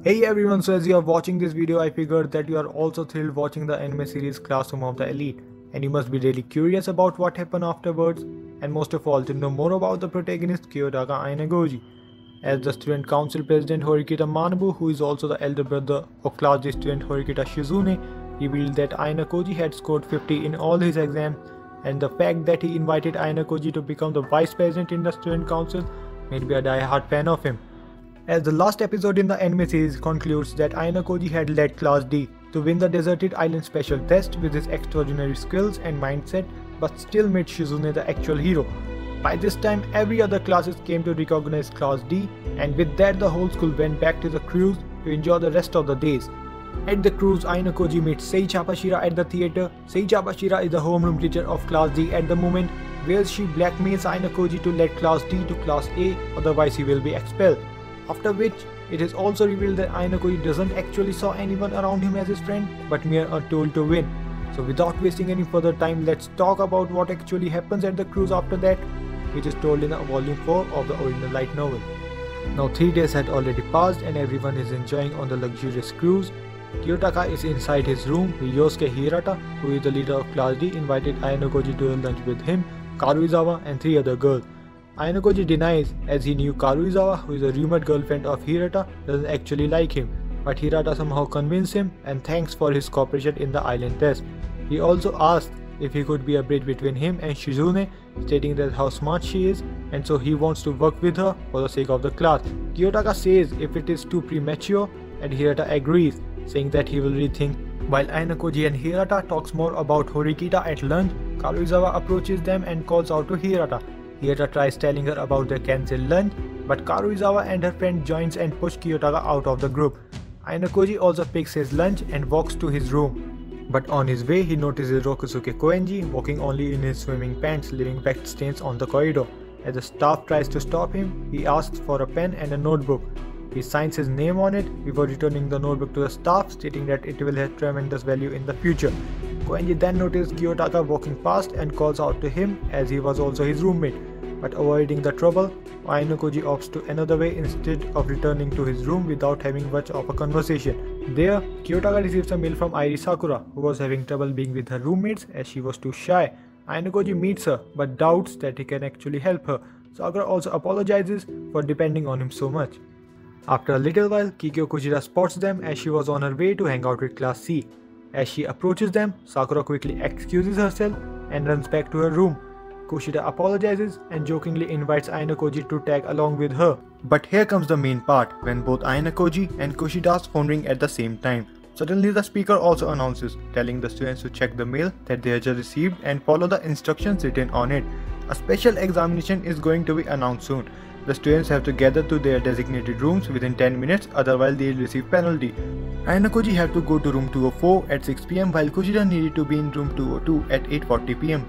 Hey everyone, so as you are watching this video, I figured that you are also thrilled watching the anime series Classroom of the Elite, and you must be really curious about what happened afterwards, and most of all to know more about the protagonist Kiyotaka Ainagoji. As the student council president Horikita Manabu, who is also the elder brother of Class D student Horikita Shizune, revealed that Ainagoji had scored 50 in all his exams, and the fact that he invited Ainagoji to become the vice president in the student council made me a die-hard fan of him. As the last episode in the anime series concludes that Ainagoji had led Class D to win the Deserted Island special test with his extraordinary skills and mindset, but still made Shizune the actual hero. By this time, every other classes came to recognize Class D, and with that the whole school went back to the cruise to enjoy the rest of the days. At the cruise, Ainagoji meets Seiichi Habashira at the theatre. Seiichi Habashira is the homeroom teacher of Class D at the moment, where she blackmails Ainagoji to let Class D to Class A, otherwise he will be expelled. After which, it is also revealed that Ainagoji doesn't actually saw anyone around him as his friend, but mere a tool to win. So without wasting any further time, let's talk about what actually happens at the cruise after that, which is told in volume 4 of the original light novel. Now 3 days had already passed and everyone is enjoying on the luxurious cruise. Kiyotaka is inside his room with Yosuke Hirata, who is the leader of Class D, invited Ainagoji to lunch with him, Karuizawa and 3 other girls. Ainagoji denies, as he knew Karuizawa, who is a rumored girlfriend of Hirata, doesn't actually like him, but Hirata somehow convinced him and thanks for his cooperation in the island test. He also asked if he could be a bridge between him and Shizune, stating that how smart she is and so he wants to work with her for the sake of the class. Kiyotaka says if it is too premature and Hirata agrees, saying that he will rethink. While Ainagoji and Hirata talks more about Horikita at lunch, Karuizawa approaches them and calls out to Hirata. Hirata tries telling her about their cancelled lunch, but Karuizawa and her friend joins and push Kiyotaka out of the group. Ainagoji also picks his lunch and walks to his room. But on his way, he notices Rokusuke Koenji walking only in his swimming pants, leaving wet stains on the corridor. As the staff tries to stop him, he asks for a pen and a notebook. He signs his name on it before returning the notebook to the staff, stating that it will have tremendous value in the future. Koenji then notices Kiyotaka walking past and calls out to him, as he was also his roommate. But avoiding the trouble, Ainagoji opts to another way instead of returning to his room without having much of a conversation. There, Kiyotaka receives a mail from Airi Sakura, who was having trouble being with her roommates as she was too shy. Ainagoji meets her but doubts that he can actually help her. Sakura also apologizes for depending on him so much. After a little while, Kikyo Kujira spots them as she was on her way to hang out with Class C. As she approaches them, Sakura quickly excuses herself and runs back to her room. Kushida apologizes and jokingly invites Ainagoji to tag along with her. But here comes the main part, when both Ainagoji and Kushida's phone ring at the same time. Suddenly the speaker also announces, telling the students to check the mail that they have just received and follow the instructions written on it. A special examination is going to be announced soon. The students have to gather to their designated rooms within 10 minutes, otherwise they will receive penalty. Ainagoji have to go to room 204 at 6 pm while Kushida needed to be in room 202 at 8:40 pm.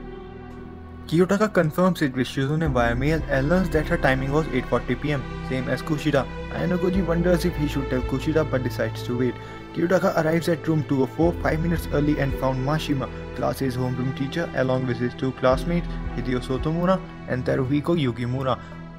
Kiyotaka confirms it with Shizune via mail and learns that her timing was 8:40 pm, same as Kushida. Ainagoji wonders if he should tell Kushida but decides to wait. Kiyotaka arrives at room 204 5 minutes early and found Mashima, Class A's homeroom teacher, along with his 2 classmates, Hideo Sotomura and Teruhiko Yukimura.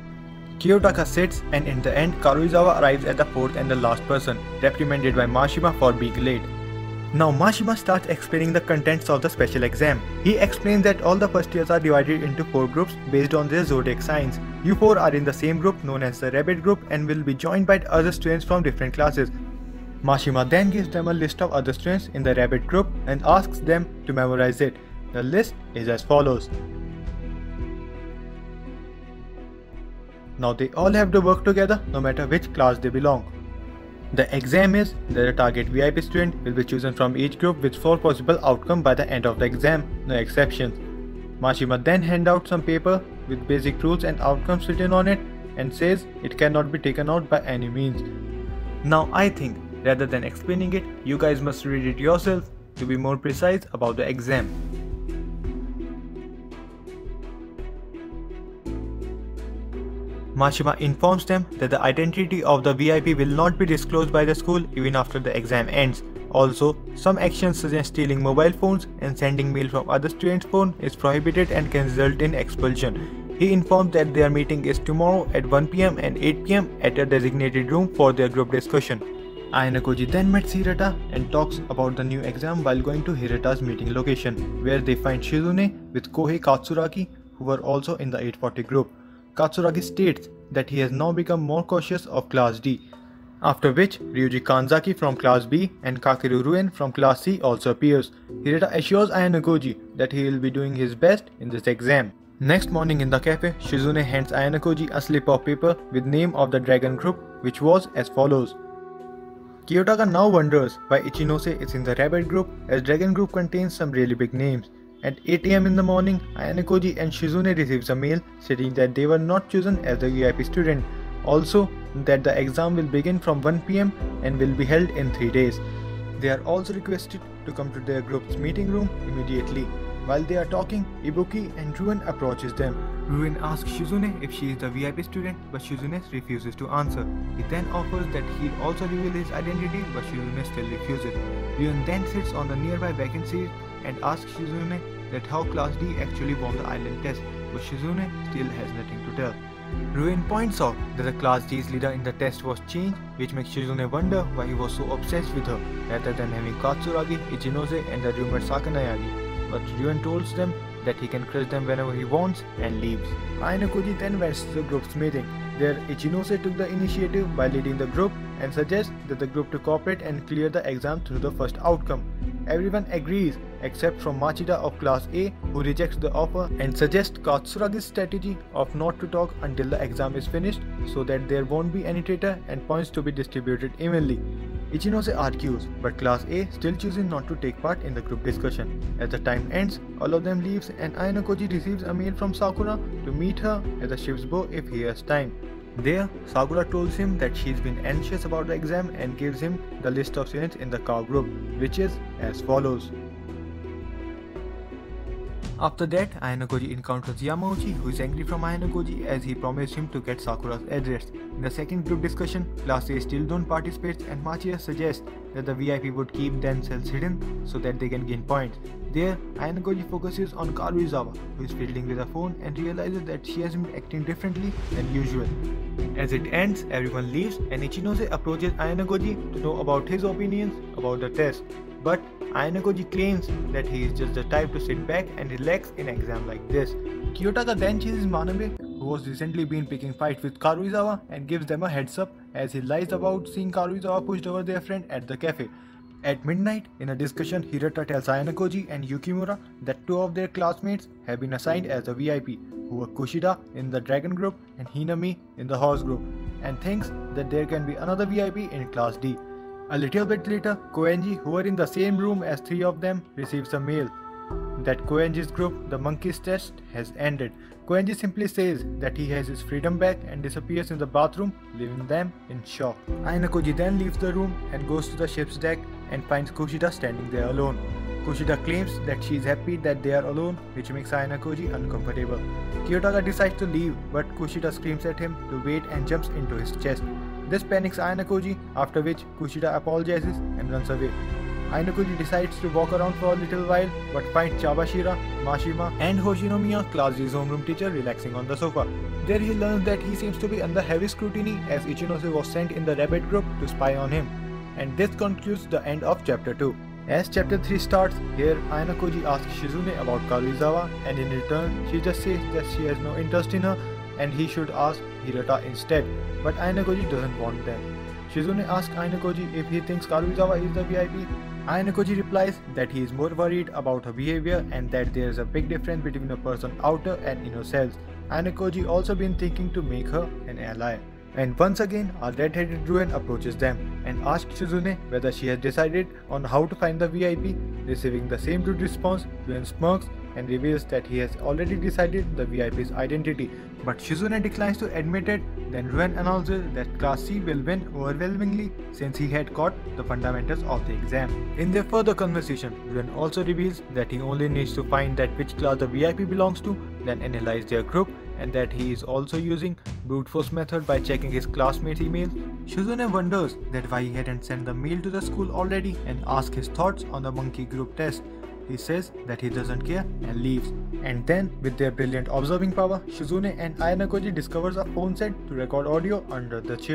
Kiyotaka sits, and in the end, Karuizawa arrives as the 4th and the last person, reprimanded by Mashima for being late. Now Mashima starts explaining the contents of the special exam. He explains that all the first years are divided into 4 groups based on their zodiac signs. You 4 are in the same group known as the Rabbit group and will be joined by other students from different classes. Mashima then gives them a list of other students in the Rabbit group and asks them to memorize it. The list is as follows. Now they all have to work together no matter which class they belong. The exam is that a target VIP student will be chosen from each group with 4 possible outcomes by the end of the exam, no exceptions. Mashima then hands out some paper with basic rules and outcomes written on it and says it cannot be taken out by any means. Now I think, rather than explaining it, you guys must read it yourself to be more precise about the exam. Mashima informs them that the identity of the VIP will not be disclosed by the school even after the exam ends. Also, some actions such as stealing mobile phones and sending mail from other students' phone is prohibited and can result in expulsion. He informed that their meeting is tomorrow at 1 pm and 8 pm at a designated room for their group discussion. Ayano then meets Hirata and talks about the new exam while going to Hirata's meeting location, where they find Shizune with Kohei Katsuragi, who were also in the 840 group. Katsuragi states that he has now become more cautious of Class D, after which Ryuji Kanzaki from Class B and Kakeru Ruen from Class C also appears. Hirata assures Ayano that he will be doing his best in this exam. Next morning in the cafe, Shizune hands Ayano a slip of paper with name of the Dragon Group, which was as follows. Kiyotaka now wonders why Ichinose is in the Rabbit Group, as Dragon Group contains some really big names. At 8 am in the morning, Ayano and Shizune receives a mail stating that they were not chosen as the VIP student. Also, that the exam will begin from 1 pm and will be held in 3 days. They are also requested to come to their group's meeting room immediately. While they are talking, Ibuki and Ruen approaches them. Ruen asks Shizune if she is the VIP student, but Shizune refuses to answer. He then offers that he'll also reveal his identity, but Shizune still refuses. Ruen then sits on the nearby vacancy and asks Shizune that how Class D actually won the island test, but Shizune still has nothing to tell. Ruen points out that the Class D's leader in the test was changed, which makes Shizune wonder why he was so obsessed with her, rather than having Katsuragi, Ichinose and the rumored Sakanayagi. But Ruen tells them that he can crush them whenever he wants and leaves. Ayano then went to the group's meeting. There, Ichinose took the initiative by leading the group and suggests that the group to cooperate and clear the exam through the first outcome. Everyone agrees except from Machida of Class A, who rejects the offer and suggests Katsuragi's strategy of not to talk until the exam is finished so that there won't be any traitor and points to be distributed evenly. Ichinose argues, but Class A still chooses not to take part in the group discussion. As the time ends, all of them leaves and Ayano receives a mail from Sakura to meet her at the ship's bow if he has time. There, Sakura tells him that she's been anxious about the exam and gives him the list of students in the car group, which is as follows. After that, Ayano encounters Yamauchi, who is angry from Ayano as he promised him to get Sakura's address. In the second group discussion, Class A still don't participate and Machida suggests that the VIP would keep themselves hidden so that they can gain points. There, Ayano focuses on Karuizawa, who is fiddling with a phone and realizes that she has been acting differently than usual. As it ends, everyone leaves and Ichinose approaches Ayano to know about his opinions about the test. But Ayano claims that he is just the type to sit back and relax in an exam like this. Kiyotaka then chases Manabe, who was recently been picking fights with Karuizawa, and gives them a heads up as he lies about seeing Karuizawa pushed over their friend at the cafe. At midnight, in a discussion, Hirata tells Ayano and Yukimura that two of their classmates have been assigned as the VIP, who were Kushida in the Dragon Group and Hinami in the Horse Group, and thinks that there can be another VIP in Class D. A little bit later, Koenji, who were in the same room as three of them, receives a mail that Koenji's group, the Monkey's Test, has ended. Koenji simply says that he has his freedom back and disappears in the bathroom, leaving them in shock. Ayano then leaves the room and goes to the ship's deck and finds Kushida standing there alone. Kushida claims that she is happy that they are alone, which makes Ayano uncomfortable. Kiyotaka decides to leave, but Kushida screams at him to wait and jumps into his chest. This panics Ayano, after which Kushida apologizes and runs away. Ayano decides to walk around for a little while, but finds Chabashira, Mashima and Hoshinomiya, Class D's homeroom teacher, relaxing on the sofa. There he learns that he seems to be under heavy scrutiny as Ichinose was sent in the Rabbit Group to spy on him. And this concludes the end of Chapter 2. As Chapter 3 starts, here Ayano asks Shizune about Karuizawa, and in return she just says that she has no interest in her and he should ask Hirata instead, but Ayano doesn't want them. Shizune asks Ayano if he thinks Karuizawa is the VIP. Ayano replies that he is more worried about her behavior and that there is a big difference between a person's outer and inner selves. Ayano also been thinking to make her an ally. And once again, our red-headed Ruen approaches them and asks Shizune whether she has decided on how to find the VIP. Receiving the same rude response, Ruen smirks and reveals that he has already decided the VIP's identity. But Shizune declines to admit it. Then Ruen announces that Class C will win overwhelmingly since he had caught the fundamentals of the exam. In their further conversation, Ruen also reveals that he only needs to find that which class the VIP belongs to, then analyze their group, and that he is also using brute force method by checking his classmates' emails. Shizune wonders that why he hadn't sent the mail to the school already and asks his thoughts on the monkey group test. He says that he doesn't care and leaves. And then, with their brilliant observing power, Shizune and Ayano discovers a phone set to record audio under the chair.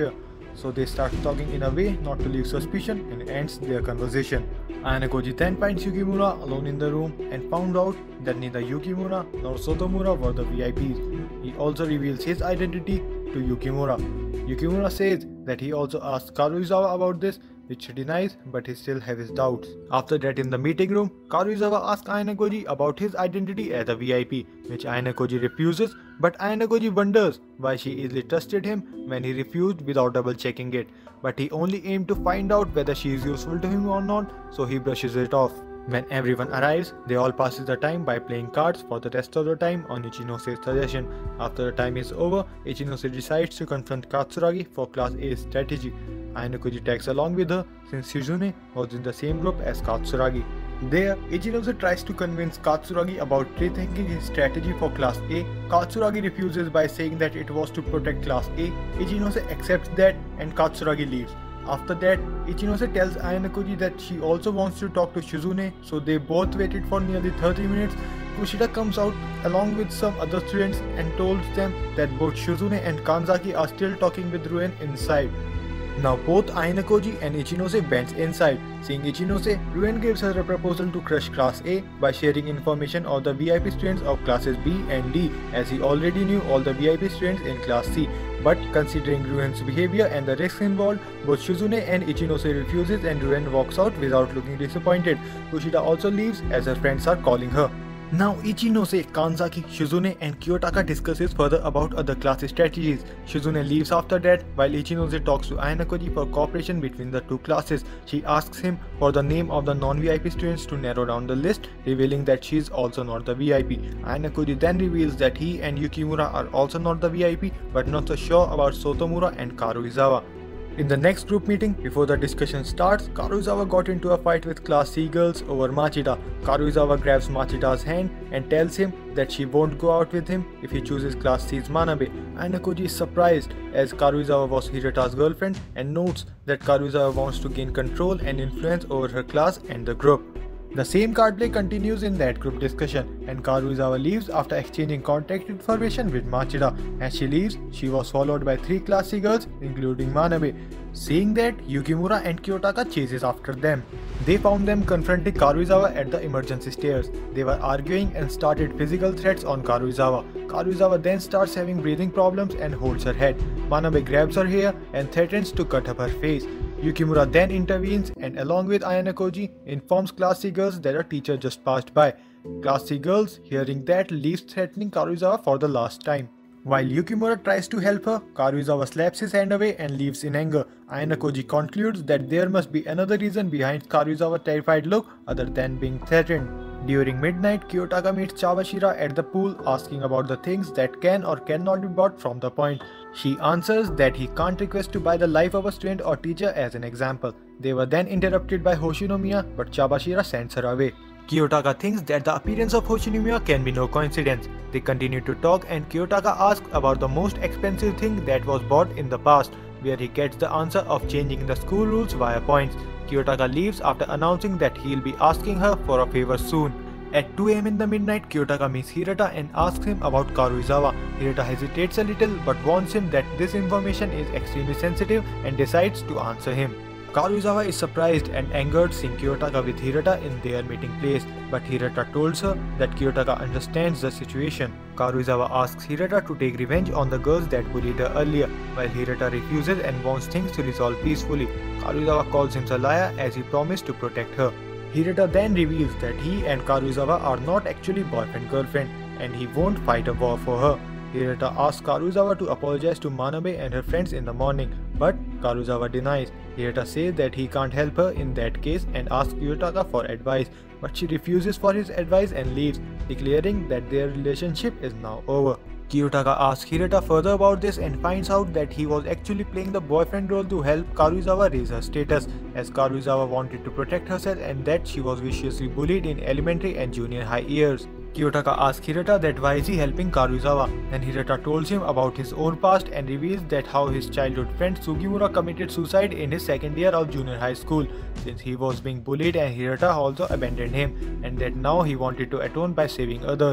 so they start talking in a way not to leave suspicion and ends their conversation. Ayane Koji then finds Yukimura alone in the room and found out that neither Yukimura nor Sotomura were the VIPs. He also reveals his identity to Yukimura. Yukimura says that he also asked Karuizawa about this, which he denies, but he still has his doubts. After that, in the meeting room, Karuizawa asks Ayane Koji about his identity as a VIP, which Ayane Koji refuses, but Ayane Koji wonders why she easily trusted him when he refused without double checking it. But he only aimed to find out whether she is useful to him or not, so he brushes it off. When everyone arrives, they all pass the time by playing cards for the rest of the time on Ichinose's suggestion. After the time is over, Ichinose decides to confront Katsuragi for Class A's strategy. Ayane Koji tags along with her since Shizune was in the same group as Katsuragi. There, Ichinose tries to convince Katsuragi about rethinking his strategy for Class A. Katsuragi refuses by saying that it was to protect Class A. Ichinose accepts that and Katsuragi leaves. After that, Ichinose tells Ayane Koji that she also wants to talk to Shizune, so they both waited for nearly 30 minutes. Kushida comes out along with some other students and told them that both Shizune and Kanzaki are still talking with Ruen inside. Now both Ayane Koji and Ichinose went inside. Seeing Ichinose, Ruen gives her a proposal to crush Class A by sharing information of the VIP students of classes B and D, as he already knew all the VIP students in Class C. But considering Ruen's behavior and the risks involved, both Shizune and Ichinose refuses and Ruen walks out without looking disappointed. Kushida also leaves as her friends are calling her. Now Ichinose, Kanzaki, Shizune and Kiyotaka discusses further about other class strategies. Shizune leaves after that while Ichinose talks to Ayane Koji for cooperation between the two classes. She asks him for the name of the non-VIP students to narrow down the list, revealing that she is also not the VIP. Ayane Koji then reveals that he and Yukimura are also not the VIP, but not so sure about Sotomura and Karuizawa. In the next group meeting, before the discussion starts, Karuizawa got into a fight with Class C girls over Machida. Karuizawa grabs Machida's hand and tells him that she won't go out with him if he chooses Class C's Manabe. Ayane Koji is surprised as Karuizawa was Hirata's girlfriend and notes that Karuizawa wants to gain control and influence over her class and the group. The same card play continues in that group discussion, and Karuizawa leaves after exchanging contact information with Machida. As she leaves, she was followed by 3 Class C girls, including Manabe. Seeing that, Yukimura and Kiyotaka chases after them. They found them confronting Karuizawa at the emergency stairs. They were arguing and started physical threats on Karuizawa. Karuizawa then starts having breathing problems and holds her head. Manabe grabs her hair and threatens to cut up her face. Yukimura then intervenes and along with Ayane Koji informs Class C girls that a teacher just passed by. Class C girls, hearing that, leaves threatening Karuizawa for the last time. While Yukimura tries to help her, Karuizawa slaps his hand away and leaves in anger. Ayane Koji concludes that there must be another reason behind Karuizawa's terrified look other than being threatened. During midnight, Kiyotaka meets Chawashira at the pool asking about the things that can or cannot be bought from the point. She answers that he can't request to buy the life of a student or teacher as an example. They were then interrupted by Hoshinomiya, but Chawashira sends her away. Kiyotaka thinks that the appearance of Hoshinomiya can be no coincidence. They continue to talk and Kiyotaka asks about the most expensive thing that was bought in the past, where he gets the answer of changing the school rules via points. Kiyotaka leaves after announcing that he'll be asking her for a favor soon. At 2 am in the midnight, Kiyotaka meets Hirata and asks him about Karuizawa. Hirata hesitates a little but warns him that this information is extremely sensitive and decides to answer him. Karuizawa is surprised and angered seeing Kiyotaka with Hirata in their meeting place, but Hirata tells her that Kiyotaka understands the situation. Karuizawa asks Hirata to take revenge on the girls that bullied her earlier, while Hirata refuses and wants things to resolve peacefully. Karuizawa calls him a liar as he promised to protect her. Hirata then reveals that he and Karuizawa are not actually boyfriend-girlfriend and he won't fight a war for her. Hirata asks Karuizawa to apologize to Manabe and her friends in the morning, but Karuizawa denies. Hirata says that he can't help her in that case and asks Kiyotaka for advice, but she refuses for his advice and leaves, declaring that their relationship is now over. Kiyotaka asks Hirata further about this and finds out that he was actually playing the boyfriend role to help Karuizawa raise her status, as Karuizawa wanted to protect herself and that she was viciously bullied in elementary and junior high years. Kiyotaka asks Hirata that why is he helping Karuizawa, and Hirata tells him about his own past and reveals that how his childhood friend Sugimura committed suicide in his second year of junior high school, since he was being bullied and Hirata also abandoned him, and that now he wanted to atone by saving others.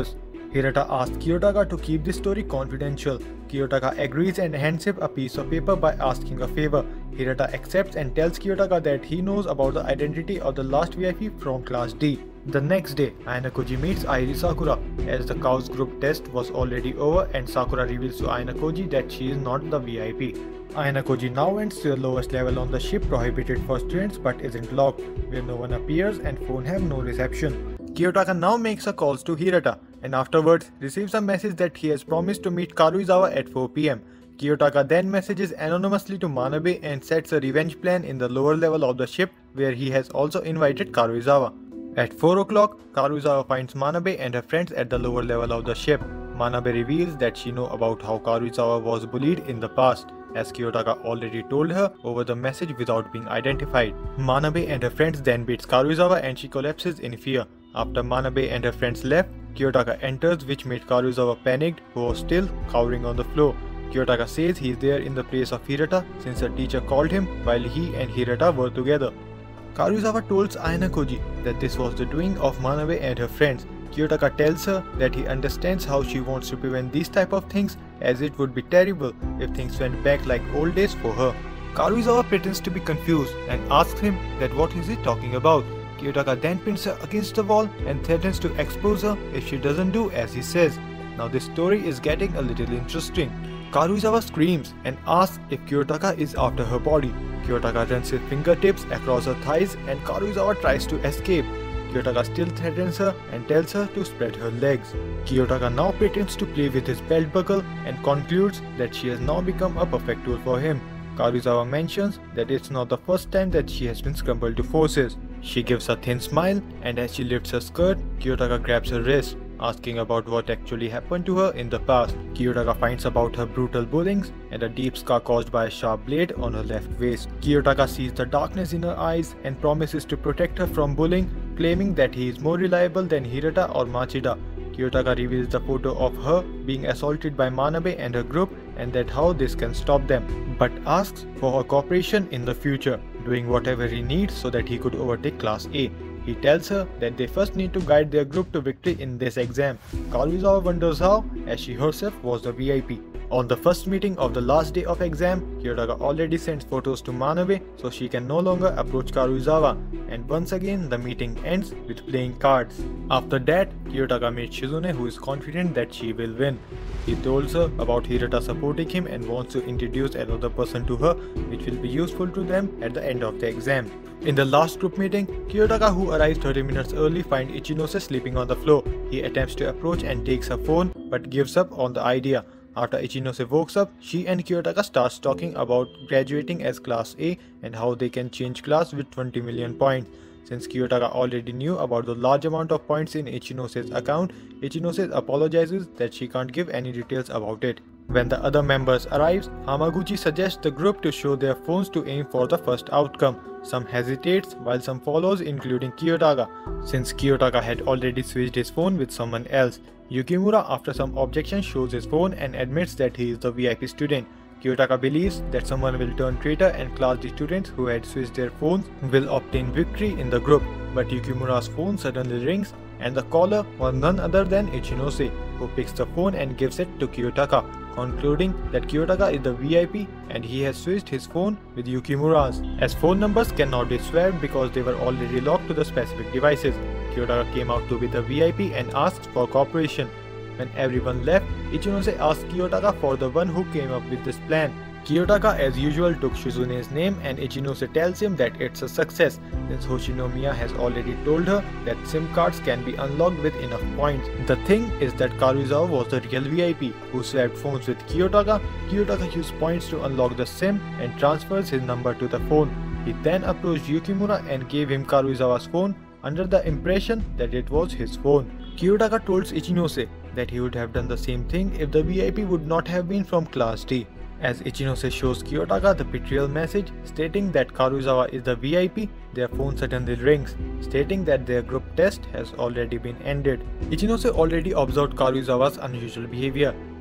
Hirata asks Kiyotaka to keep this story confidential. Kiyotaka agrees and hands him a piece of paper by asking a favor. Hirata accepts and tells Kiyotaka that he knows about the identity of the last VIP from Class D. The next day, Ayanokoji meets Airi Sakura as the Chaos Group test was already over and Sakura reveals to Ayanokoji that she is not the VIP. Ayanokoji now went to the lowest level on the ship prohibited for students but isn't locked, where no one appears and phone have no reception. Kiyotaka now makes a calls to Hirata and afterwards receives a message that he has promised to meet Karuizawa at 4 PM. Kiyotaka then messages anonymously to Manabe and sets a revenge plan in the lower level of the ship where he has also invited Karuizawa. At 4 o'clock, Karuizawa finds Manabe and her friends at the lower level of the ship. Manabe reveals that she knows about how Karuizawa was bullied in the past, as Kiyotaka already told her over the message without being identified. Manabe and her friends then beats Karuizawa and she collapses in fear. After Manabe and her friends left, Kiyotaka enters, which made Karuizawa panicked, who was still cowering on the floor. Kiyotaka says he is there in the place of Hirata since her teacher called him while he and Hirata were together. Karuizawa tells Ayanokoji that this was the doing of Manabe and her friends. Kiyotaka tells her that he understands how she wants to prevent these type of things, as it would be terrible if things went back like old days for her. Karuizawa pretends to be confused and asks him that what is he talking about. Kiyotaka then pins her against the wall and threatens to expose her if she doesn't do as he says. Now this story is getting a little interesting. Karuizawa screams and asks if Kiyotaka is after her body. Kiyotaka runs his fingertips across her thighs and Karuizawa tries to escape. Kiyotaka still threatens her and tells her to spread her legs. Kiyotaka now pretends to play with his belt buckle and concludes that she has now become a perfect tool for him. Karuizawa mentions that it's not the first time that she has been scrambled to forces. She gives a thin smile and as she lifts her skirt, Kiyotaka grabs her wrist, asking about what actually happened to her in the past. Kiyotaka finds about her brutal bullying and a deep scar caused by a sharp blade on her left waist. Kiyotaka sees the darkness in her eyes and promises to protect her from bullying, claiming that he is more reliable than Hirata or Machida. Kiyotaka reveals the photo of her being assaulted by Manabe and her group and that how this can stop them, but asks for her cooperation in the future, doing whatever he needs so that he could overtake Class A. He tells her that they first need to guide their group to victory in this exam. Karuizawa wonders how, as she herself was the VIP. On the first meeting of the last day of exam, Kiyotaka already sends photos to Manabe so she can no longer approach Karuizawa, and once again the meeting ends with playing cards. After that, Kiyotaka meets Shizune, who is confident that she will win. He tells her about Hirata supporting him and wants to introduce another person to her, which will be useful to them at the end of the exam. In the last group meeting, Kiyotaka, who arrives 30 minutes early, finds Ichinose sleeping on the floor. He attempts to approach and takes her phone but gives up on the idea. After Ichinose wakes up, she and Kiyotaka starts talking about graduating as Class A and how they can change class with 20 million points. Since Kiyotaka already knew about the large amount of points in Ichinose's account, Ichinose apologizes that she can't give any details about it. When the other members arrive, Hamaguchi suggests the group to show their phones to aim for the first outcome. Some hesitates while some follows, including Kiyotaka, since Kiyotaka had already switched his phone with someone else. Yukimura, after some objection, shows his phone and admits that he is the VIP student. Kiyotaka believes that someone will turn traitor and Class D students who had switched their phones will obtain victory in the group, but Yukimura's phone suddenly rings and the caller was none other than Ichinose, who picks the phone and gives it to Kiyotaka, concluding that Kiyotaka is the VIP and he has switched his phone with Yukimura's, as phone numbers cannot be swapped because they were already locked to the specific devices. Kiyotaka came out to be the VIP and asked for cooperation. When everyone left, Ichinose asked Kiyotaka for the one who came up with this plan. Kiyotaka as usual took Shizune's name and Ichinose tells him that it's a success since Hoshinomiya has already told her that SIM cards can be unlocked with enough points. The thing is that Karuizawa was the real VIP who swapped phones with Kiyotaka. Kiyotaka used points to unlock the SIM and transfers his number to the phone. He then approached Yukimura and gave him Karuizawa's phone under the impression that it was his phone. Kiyotaka told Ichinose that he would have done the same thing if the VIP would not have been from Class D. As Ichinose shows Kiyotaka the betrayal message stating that Karuizawa is the VIP, their phone suddenly rings, stating that their group test has already been ended. Ichinose already observed Karuizawa's unusual behavior.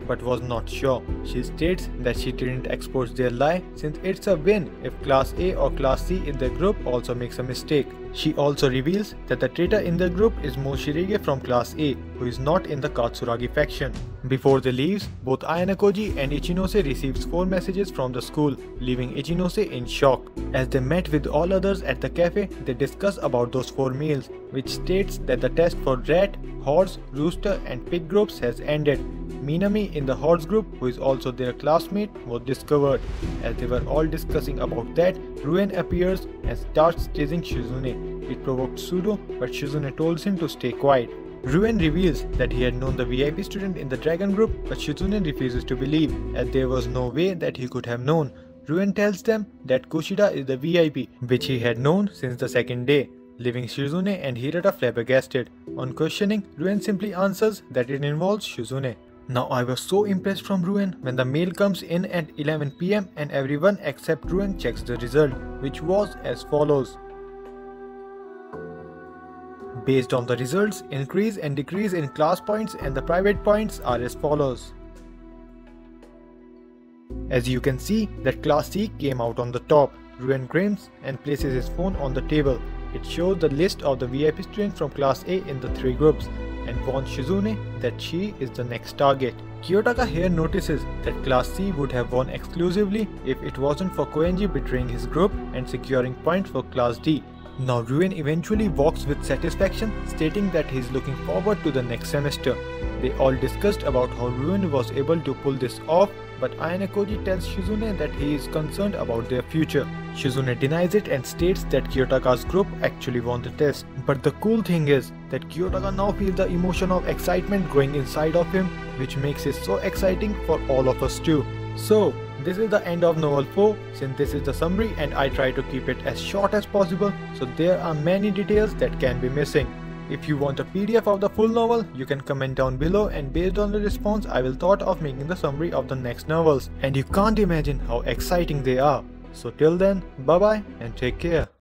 but was not sure. She states that she didn't expose their lie since it's a win if Class A or Class C in their group also makes a mistake. She also reveals that the traitor in their group is Moshirige from Class A, who is not in the Katsuragi faction. Before they leave, both Ayano Koji and Ichinose receives 4 messages from the school, leaving Ichinose in shock. As they met with all others at the cafe, they discuss about those 4 meals, which states that the test for rat, horse, rooster and pig groups has ended. Minami in the horse group, who is also their classmate, was discovered. As they were all discussing about that, Ruen appears and starts teasing Shizune. It provoked Sudo, but Shizune tells him to stay quiet. Ruen reveals that he had known the VIP student in the dragon group, but Shizune refuses to believe, as there was no way that he could have known. Ruen tells them that Kushida is the VIP, which he had known since the second day, leaving Shizune and Hirata flabbergasted. On questioning, Ruen simply answers that it involves Shizune. Now I was so impressed from Ruen when the mail comes in at 11 PM and everyone except Ruen checks the result, which was as follows. Based on the results, increase and decrease in class points and the private points are as follows. As you can see, that Class C came out on the top. Ruen grins and places his phone on the table. It shows the list of the VIP students from Class A in the 3 groups and warns Shizune that she is the next target. Kiyotaka here notices that Class C would have won exclusively if it wasn't for Koenji betraying his group and securing points for Class D. Now Ruen eventually walks with satisfaction, stating that he is looking forward to the next semester. They all discussed about how Ruen was able to pull this off, but Ayano Koji tells Shizune that he is concerned about their future. Shizune denies it and states that Kiyotaka's group actually won the test. But the cool thing is that Kiyotaka now feels the emotion of excitement growing inside of him, which makes it so exciting for all of us too. So, this is the end of novel 4, since this is the summary and I try to keep it as short as possible, so there are many details that can be missing. If you want a PDF of the full novel, you can comment down below and based on the response I will thought of making the summary of the next novels, and you can't imagine how exciting they are. So till then, bye bye and take care.